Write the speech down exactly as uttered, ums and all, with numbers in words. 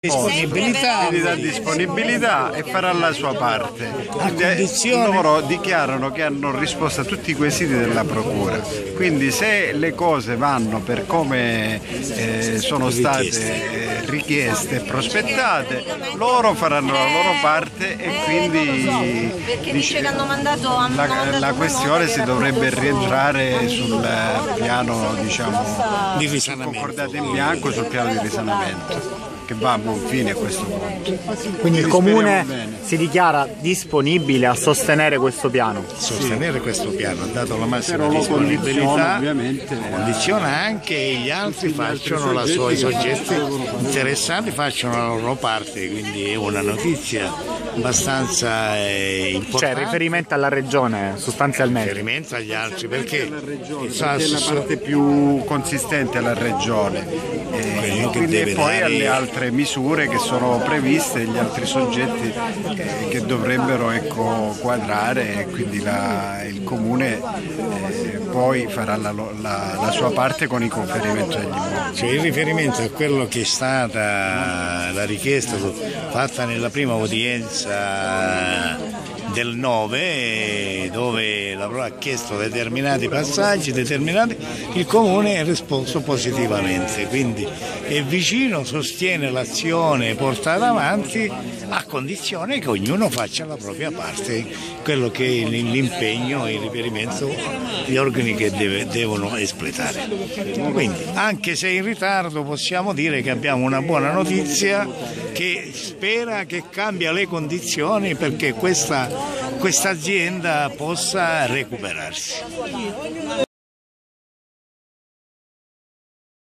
Disponibilità, dà disponibilità e farà la sua parte. Quindi loro dichiarano che hanno risposto a tutti i quesiti della procura, quindi se le cose vanno per come eh, sono state richieste e prospettate, loro faranno la loro parte e quindi dice, la, la questione si dovrebbe rientrare sul piano, diciamo, di risanamento, concordato in bianco, sul piano di risanamento, che va a buon fine a questo punto. Quindi il Comune si dichiara disponibile a sostenere questo piano? Sostenere sì. questo piano, dato la massima Però disponibilità, ovviamente condiziona anche che gli altri facciano la sua, i soggetti interessati facciano la loro parte, quindi è una notizia abbastanza eh, importante. Cioè riferimento alla regione sostanzialmente? Riferimento agli altri, perché la parte più consistente alla regione eh, quindi e poi dare... alle altre misure che sono previste, gli altri soggetti eh, che dovrebbero ecco, quadrare, e quindi la, il Comune eh, poi farà la, la, la sua parte con i conferimenti agli immobili. Cioè, il riferimento a quello che è stata la richiesta fatta nella prima udienza del nove, dove la Procura ha chiesto determinati passaggi, determinati, il Comune ha risposto positivamente, quindi è vicino, sostiene l'azione portata avanti a condizione che ognuno faccia la propria parte, quello che è l'impegno e il riferimento agli organi che deve, devono espletare. Quindi, anche se in ritardo, possiamo dire che abbiamo una buona notizia che spera che cambia le condizioni perché questa questa azienda possa recuperarsi.